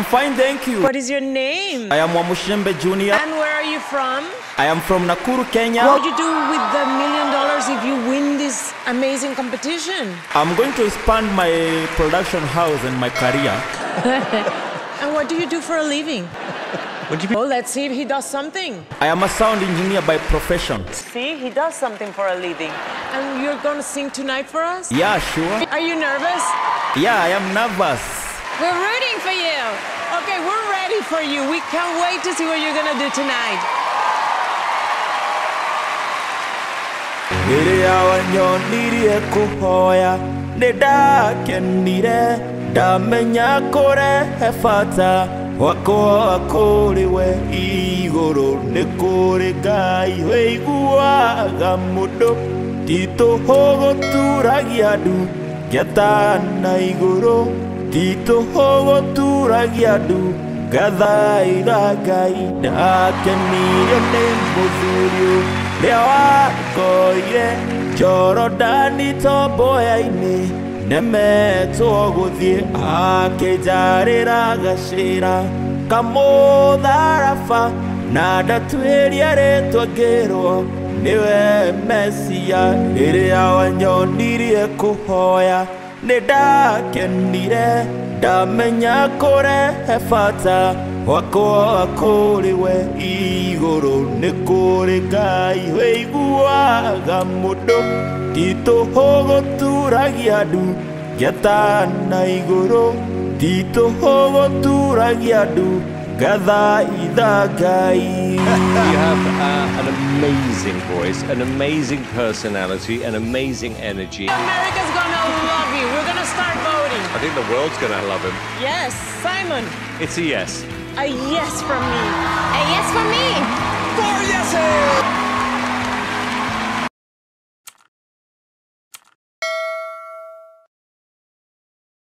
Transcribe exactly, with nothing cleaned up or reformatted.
fine, thank you. What is your name? I am Wamushembe Junior And where are you from? I am from Nakuru, Kenya. What would you do with the million dollars if you win this amazing competition? I'm going to expand my production house and my career. And what do you do for a living? Would you be Oh, let's see if he does something. I am a sound engineer by profession. See, he does something for a living. And you're gonna sing tonight for us? Yeah, sure. Are you nervous? Yeah, I am nervous. We're rooting for you. Okay, we're ready for you. We can't wait to see what you're gonna do tonight. Rĩrĩa wanyonirie kũhoya nĩndakenire ndamenya kũrehe bata wakwa kũrĩ we igũrũ nĩ kũrĩ Ngai wĩiguaga mũndũ titũhũ gũturagia ndu ngĩatana igũrũ titũhũ gũturagia ndu ngathaitha Ngai ndakenirio nĩ mũthuri rĩrĩa wakoire Jorodani tomboya-inĩ nemetwo gũthiĩ akĩnjarĩra gacĩra kamũtharaba na ndatuĩria rĩtwa ngĩrwo nĩwe Mesia rĩrĩa wanyonirie kũhoya nĩndakenire ndamenya kũrehe bata wakwa kũrĩ we igũrũ nĩ kũrĩ Ngai wĩiguaga mũndũ titũhũ gũturagia ndu ngĩatana igũrũ titũhũ gũturagia ndu ngathaitha Ngai. You have uh, an amazing voice, an amazing personality, an amazing energy. America's gonna love you. We're gonna start voting. I think the world's going to love him. Yes, Simon. It's a yes. A yes from me. A